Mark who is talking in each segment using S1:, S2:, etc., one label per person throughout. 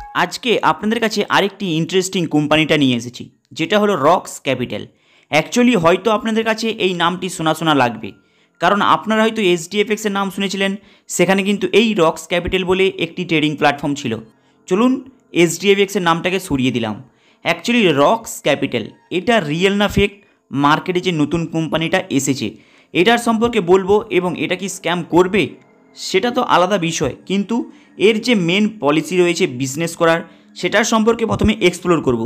S1: আজকে আপনাদের কাছে আরেকটি ইন্টারেস্টিং কোম্পানিটা নিয়ে এসেছি, যেটা হলো রক্স ক্যাপিটাল। অ্যাকচুয়ালি হয়তো আপনাদের কাছে এই নামটি শোনা শোনা লাগবে, কারণ আপনারা হয়তো এইচডিএফএক্সের নাম শুনেছিলেন। সেখানে কিন্তু এই রক্স ক্যাপিটাল বলে একটি ট্রেডিং প্ল্যাটফর্ম ছিল। চলুন এইচডিএফএক্সের নামটাকে সরিয়ে দিলাম। অ্যাকচুয়ালি রক্স ক্যাপিটাল এটা রিয়েল না ফেক, মার্কেটে যে নতুন কোম্পানিটা এসেছে এটার সম্পর্কে বলবো, এবং এটা কি স্ক্যাম করবে সেটা তো আলাদা বিষয়, কিন্তু এর যে মেন পলিসি রয়েছে বিজনেস করার সেটার সম্পর্কে প্রথমে এক্সপ্লোর করব।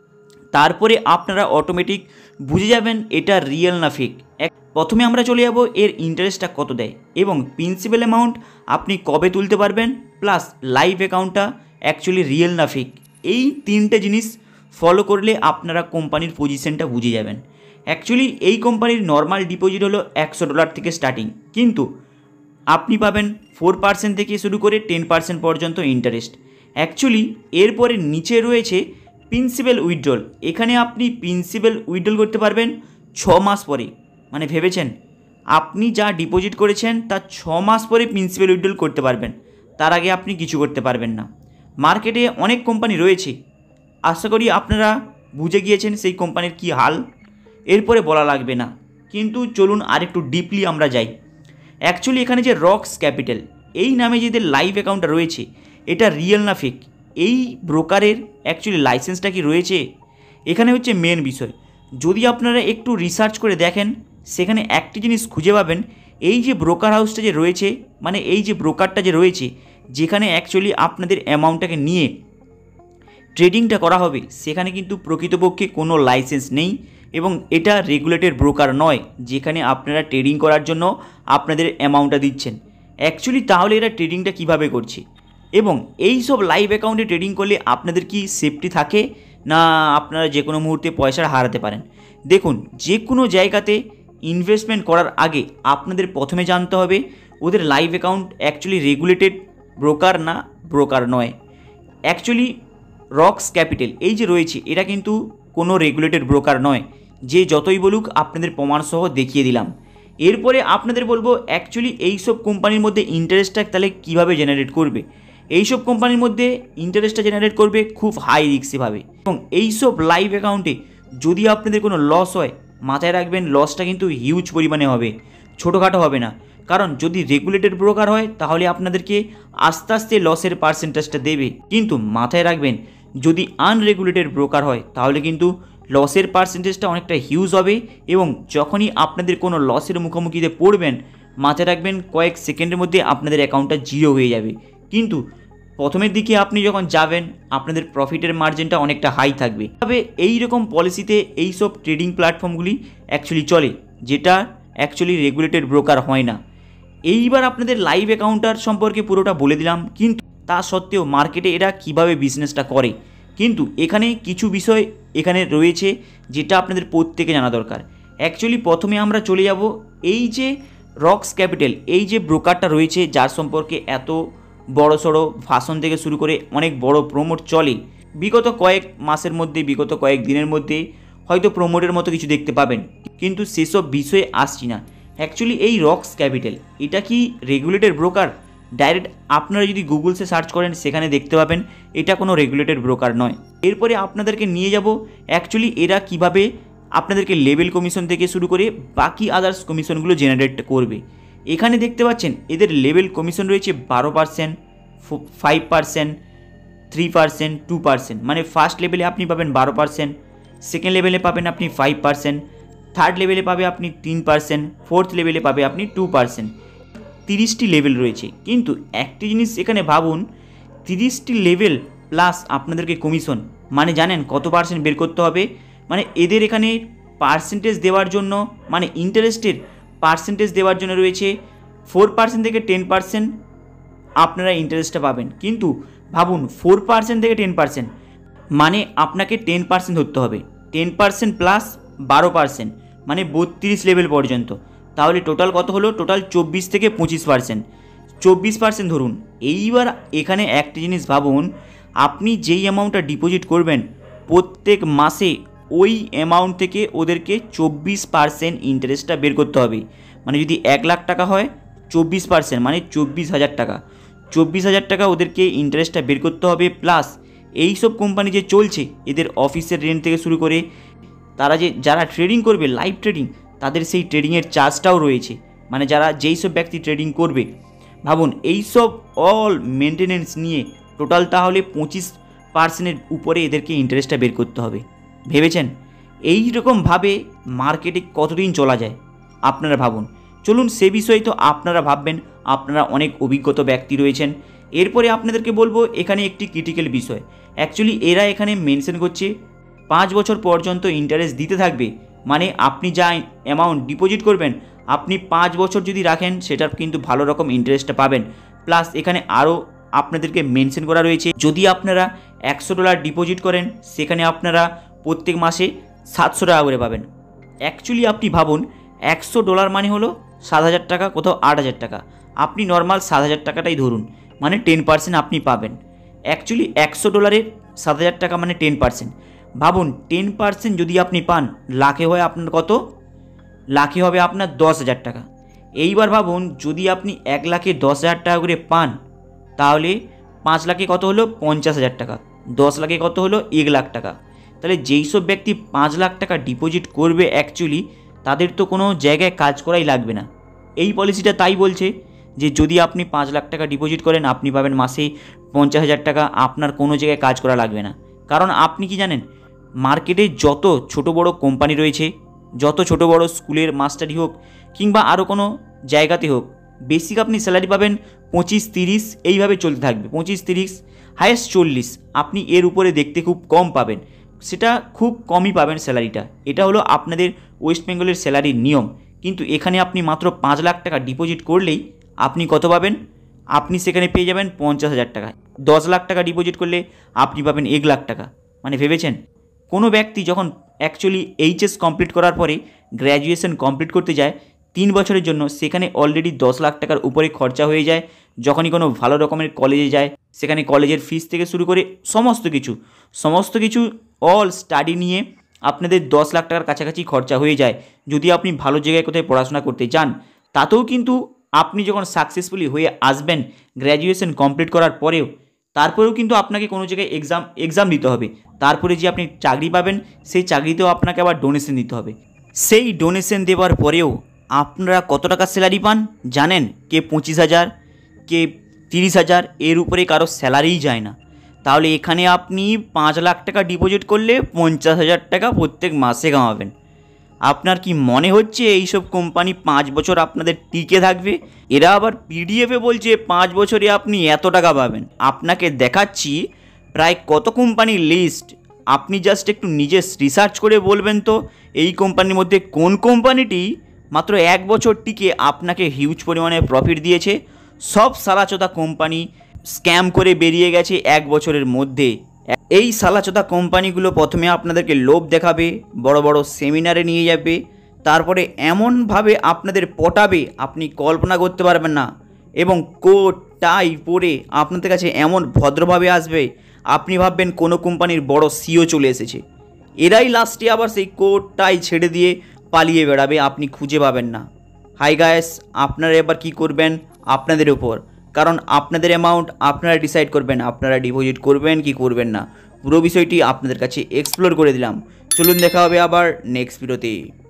S1: তারপরে আপনারা অটোমেটিক বুঝে যাবেন এটা রিয়েল না ফেক। প্রথমে আমরা চলে যাব এর ইন্টারেস্টটা কত দেয় এবং প্রিন্সিপাল অ্যামাউন্ট আপনি কবে তুলতে পারবেন, প্লাস লাইভ অ্যাকাউন্টটা অ্যাকচুয়ালি রিয়েল না ফেক। এই তিনটে জিনিস ফলো করলে আপনারা কোম্পানির পজিশনটা বুঝে যাবেন। অ্যাকচুয়ালি এই কোম্পানির নর্মাল ডিপোজিট হলো $100 থেকে স্টার্টিং, কিন্তু আপনি পাবেন 4% থেকে শুরু করে 10% পর্যন্ত ইন্টারেস্ট। অ্যাকচুয়ালি এরপরে নিচে রয়েছে প্রিন্সিপাল উইথড্রল। এখানে আপনি প্রিন্সিপাল উইথড্রল করতে পারবেন 6 মাস পরে। মানে ভেবেছেন আপনি যা ডিপোজিট করেছেন তার 6 মাস পরে প্রিন্সিপাল উইথড্রল করতে পারবেন, তার আগে আপনি কিছু করতে পারবেন না। মার্কেটে অনেক কোম্পানি রয়েছে, আশা করি আপনারা বুঝে গিয়েছেন সেই কোম্পানির কী হাল, এরপরে বলা লাগবে না। কিন্তু চলুন আরেকটু ডিপলি আমরা যাই। অ্যাকচুয়ালি এখানে যে রক্স ক্যাপিটাল এই নামে যেদের লাইভ অ্যাকাউন্টটা রয়েছে এটা রিয়েল না ফেক, এই ব্রোকারের অ্যাকচুয়ালি লাইসেন্সটা কি রয়েছে, এখানে হচ্ছে মেন বিষয়। যদি আপনারা একটু রিসার্চ করে দেখেন সেখানে একটি জিনিস খুঁজে পাবেন, এই যে ব্রোকার হাউসটা যে রয়েছে, মানে এই যে ব্রোকারটা যে রয়েছে যেখানে অ্যাকচুয়ালি আপনাদের অ্যামাউন্টটাকে নিয়ে ট্রেডিংটা করা হবে, সেখানে কিন্তু প্রকৃতপক্ষে কোনো লাইসেন্স নেই এবং এটা রেগুলেটেড ব্রোকার নয় যেখানে আপনারা ট্রেডিং করার জন্য আপনাদের অ্যামাউন্টটা দিচ্ছেন। অ্যাকচুয়ালি তাহলে এরা ট্রেডিংটা কিভাবে করছে, এবং এই সব লাইভ অ্যাকাউন্টে ট্রেডিং করলে আপনাদের কি সেফটি থাকে না আপনারা যে কোনো মুহূর্তে পয়সা হারাতে পারেন? দেখুন, যে কোনো জায়গাতে ইনভেস্টমেন্ট করার আগে আপনাদের প্রথমে জানতে হবে ওদের live account actually regulated broker না ব্রোকার নয়। অ্যাকচুয়ালি রক্স ক্যাপিটাল এই যে রয়েছে এটা কিন্তু কোনো রেগুলেটেড ব্রোকার নয়, যে যতই বলুক আপনাদের প্রমাণসহ দেখিয়ে দিলাম। এরপরে আপনাদের বলবো অ্যাকচুয়ালি এইসব কোম্পানির মধ্যে ইন্টারেস্টটা তাহলে কীভাবে জেনারেট করবে। এইসব কোম্পানির মধ্যে ইন্টারেস্টটা জেনারেট করবে খুব হাই রিস্কভাবে, এবং এইসব লাইভ অ্যাকাউন্টে যদি আপনাদের কোনো লস হয় মাথায় রাখবেন লসটা কিন্তু হিউজ পরিমাণে হবে, ছোটোখাটো হবে না। কারণ যদি রেগুলেটেড ব্রোকার হয় তাহলে আপনাদেরকে আস্তে আস্তে লসের পার্সেন্টেজটা দেবে, কিন্তু মাথায় রাখবেন যদি আনরেগুলেটেড ব্রোকার হয় তাহলে কিন্তু লসের পার্সেন্টেজটা অনেকটা হিউজ হবে, এবং যখনই আপনাদের কোনো লসের মুখোমুখিতে পড়বেন মাথায় রাখবেন কয়েক সেকেন্ডের মধ্যে আপনাদের অ্যাকাউন্টটা জিরো হয়ে যাবে। কিন্তু প্রথমের দিকে আপনি যখন যাবেন আপনাদের প্রফিটের মার্জিনটা অনেকটা হাই থাকবে। তবে এই রকম পলিসিতে এই সব ট্রেডিং প্ল্যাটফর্মগুলি অ্যাকচুয়ালি চলে, যেটা অ্যাকচুয়ালি রেগুলেটেড ব্রোকার হয় না। এইবার আপনাদের লাইভ অ্যাকাউন্টার সম্পর্কে পুরোটা বলে দিলাম, কিন্তু তা সত্ত্বেও মার্কেটে এরা কিভাবে বিজনেসটা করে, কিন্তু এখানে কিছু বিষয় এখানে রয়েছে যেটা আপনাদের প্রত্যেকে জানা দরকার। অ্যাকচুয়ালি প্রথমে আমরা চলে যাব এই যে রক্স ক্যাপিটাল এই যে ব্রোকারটা রয়েছে, যার সম্পর্কে এত বড় সড়ো ভাষণ থেকে শুরু করে অনেক বড় প্রমোট চলে বিগত কয়েক মাসের মধ্যে, বিগত কয়েক দিনের মধ্যে হয়তো প্রমোটের মতো কিছু দেখতে পাবেন, কিন্তু সেসব বিষয়ে আসছি না। অ্যাকচুয়ালি এই রক্স ক্যাপিটাল এটা কি রেগুলেটেড ব্রোকার? ডাইরেক্ট আপনারা যদি গুগলসে সার্চ করেন সেখানে দেখতে পাবেন এটা কোনো রেগুলেটেড ব্রোকার নয়। এরপরে আপনাদেরকে নিয়ে যাব অ্যাকচুয়ালি এরা কিভাবে আপনাদেরকে লেভেল কমিশন থেকে শুরু করে বাকি আদার্স কমিশনগুলো জেনারেট করবে। এখানে দেখতে পাচ্ছেন এদের লেভেল কমিশন রয়েছে 12%, 5%, 3%, 2%। মানে ফার্স্ট লেভেলে আপনি পাবেন 12%, সেকেন্ড লেভেলে পাবেন আপনি 5%, থার্ড লেভেলে পাবে আপনি 3%, ফোর্থ লেভেলে পাবে আপনি 2%। 30টি লেভেল রয়েছে, কিন্তু একটি জিনিস এখানে ভাবুন 30টি লেভেল প্লাস আপনাদেরকে কমিশন, মানে জানেন কত পার্সেন্ট বের করতে হবে? মানে এদের এখানে পার্সেন্টেজ দেওয়ার জন্য, মানে ইন্টারেস্টের পার্সেন্টেজ দেওয়ার জন্য রয়েছে 4% থেকে 10% আপনারা ইন্টারেস্টটা পাবেন। কিন্তু ভাবুন 4% থেকে 10%, মানে আপনাকে 10% ধরতে হবে, 10% প্লাস 12%, মানে 32 লেভেল পর্যন্ত। তাহলে টোটাল কত হলো? টোটাল 24 থেকে 25%, 24% ধরুন। এইবার এখানে একটি জিনিস ভাবুন, আপনি যেই অ্যামাউন্টটা ডিপোজিট করবেন প্রত্যেক মাসে ওই অ্যামাউন্ট থেকে ওদেরকে 24% ইন্টারেস্টটা বের করতে হবে। মানে যদি 1 লাখ টাকা হয় 24% মানে 24,000 টাকা, 24,000 টাকা ওদেরকে ইন্টারেস্টটা বের করতে হবে, প্লাস এই সব কোম্পানি যে চলছে, এদের অফিসের রেন্ট থেকে শুরু করে তারা যারা ট্রেডিং করবে লাইভ ট্রেডিং, তাদের সেই ট্রেডিংয়ের চার্জটাও রয়েছে। মানে যেই সব ব্যক্তি ট্রেডিং করবে, ভাবুন এই সব অল মেনটেনেন্স নিয়ে টোটাল তাহলে 25% উপরে এদেরকে ইন্টারেস্টটা বের করতে হবে। ভেবেছেন এই রকমভাবে মার্কেটে কতদিন চলা যায়? আপনারা ভাবুন। চলুন সে বিষয়ে তো আপনারা ভাববেন, আপনারা অনেক অভিজ্ঞতা ব্যক্তি রয়েছেন। এরপরে আপনাদেরকে বলবো এখানে একটি ক্রিটিক্যাল বিষয়। অ্যাকচুয়ালি এরা এখানে মেনশন করছে 5 বছর পর্যন্ত ইন্টারেস্ট দিতে থাকবে। মানে আপনি যা অ্যামাউন্ট ডিপোজিট করবেন, আপনি 5 বছর যদি রাখেন সেটার কিন্তু ভালো রকম ইন্টারেস্টটা পাবেন। প্লাস এখানে আরও আপনাদেরকে মেনশন করা রয়েছে, যদি আপনারা $100 ডিপোজিট করেন, সেখানে আপনারা প্রত্যেক মাসে $700 করে পাবেন। অ্যাকচুয়ালি আপনি ভাবুন $100 মানে হলো 7,000 টাকা, কোথাও 8,000 টাকা। আপনি নর্মাল 7,000 টাকাটাই ধরুন, মানে 10% আপনি পাবেন। অ্যাকচুয়ালি $100 7,000 টাকা মানে 10%। ভাবুন 10% যদি আপনি পান, লাখে হয় আপনার কত? লাখে হবে আপনার 10,000 টাকা। এইবার ভাবুন যদি আপনি 1 লাখে 10,000 টাকা করে পান, তাহলে 5 লাখে কত হলো? 50,000 টাকা। 10 লাখে কত হলো? 1 লাখ টাকা। তাহলে যেই সব ব্যক্তি 5 লাখ টাকা ডিপোজিট করবে, অ্যাকচুয়ালি তাদের তো কোনো জায়গায় কাজ করাই লাগবে না। এই পলিসিটা তাই বলছে যে যদি আপনি 5 লাখ টাকা ডিপোজিট করেন, আপনি পাবেন মাসে 50,000 টাকা, আপনার কোনো জায়গায় কাজ করা লাগবে না। কারণ আপনি কি জানেন, মার্কেটে যত ছোট বড় কোম্পানি রয়েছে, যত ছোট বড় স্কুলের মাস্টারই হোক কিংবা আরও কোনো জায়গাতে হোক, বেসিক আপনি স্যালারি পাবেন 25-30, এইভাবে চলতে থাকবে। 25-30, হায়েস্ট 40। আপনি এর উপরে দেখতে খুব কম পাবেন, সেটা খুব কমই পাবেন স্যালারিটা। এটা হলো আপনাদের ওয়েস্ট বেঙ্গলের স্যালারির নিয়ম। কিন্তু এখানে আপনি মাত্র 5 লাখ টাকা ডিপোজিট করলেই আপনি কত পাবেন? আপনি সেখানে পেয়ে যাবেন 50,000 টাকা। 10 লাখ টাকা ডিপোজিট করলে আপনি পাবেন 1 লাখ টাকা। মানে ভেবেছেন, কোনো ব্যক্তি যখন অ্যাকচুয়ালি এইচএস কমপ্লিট করার পরে গ্র্যাজুয়েশন কমপ্লিট করতে যায় 3 বছরের জন্য, সেখানে অলরেডি 10 লাখ টাকার উপরে খরচা হয়ে যায়। যখনই কোনো ভালো রকমের কলেজে যায়, সেখানে কলেজের ফিস থেকে শুরু করে সমস্ত কিছু অল স্টাডি নিয়ে আপনাদের 10 লাখ টাকার কাছাকাছি খরচা হয়ে যায়। যদি আপনি ভালো জায়গায় কোথায় পড়াশোনা করতে চান, তাতেও কিন্তু আপনি যখন সাকসেসফুলি হয়ে আসবেন গ্র্যাজুয়েশন কমপ্লিট করার পরেও, তারপরেও কিন্তু আপনাকে কোনো জায়গায় এক্সাম দিতে হবে। তারপরে যে আপনি চাকরি পাবেন, সেই চাকরিতেও আপনাকে আবার ডোনেশন দিতে হবে। সেই ডোনেশন দেওয়ার পরেও আপনারা কত টাকা স্যালারি পান জানেন? কে 25,000, কে 30,000, এর উপরে কারো স্যালারিই যায় না। তাহলে এখানে আপনি 5 লাখ টাকা ডিপোজিট করলে 50,000 টাকা প্রত্যেক মাসে কামাবেন। আপনার কি মনে হচ্ছে এইসব কোম্পানি 5 বছর আপনাদের টিকে থাকবে? এরা আবার পিডিএফে বলছে 5 বছরে আপনি এত টাকা পাবেন। আপনাকে দেখাচ্ছি প্রায় কত কোম্পানির লিস্ট। আপনি জাস্ট একটু নিজে রিসার্চ করে বলবেন তো এই কোম্পানির মধ্যে কোন কোম্পানিটি মাত্র 1 বছর টিকে আপনাকে হিউজ পরিমাণে প্রফিট দিয়েছে। সব সালাচোদা কোম্পানি স্ক্যাম করে বেরিয়ে গেছে 1 বছরের মধ্যে। এই সালাচোদা কোম্পানিগুলো প্রথমে আপনাদেরকে লোভ দেখাবে, বড় বড় সেমিনারে নিয়ে যাবে, তারপরে এমনভাবে আপনাদের পটাবে আপনি কল্পনা করতে পারবেন না। এবং কোট টাই পরে আপনাদের কাছে এমন ভদ্রভাবে আসবে, আপনি ভাববেন কোনো কোম্পানির বড় সিও চলে এসেছে। এরাই লাস্টে আবার সেই কোট টাই ছেড়ে দিয়ে পালিয়ে বেড়াবে, আপনি খুঁজে পাবেন না। হাই গায়েস, আপনারা এবার কি করবেন আপনাদের উপর, কারণ আপনাদের অ্যামাউন্ট আপনারা ডিসাইড করবেন, আপনারা ডিপোজিট করবেন কি করবেন না। পুরো বিষয়টি আপনাদের কাছে এক্সপ্লোর করে দিলাম। চলুন দেখা হবে আবার নেক্সট ভিডিওতে।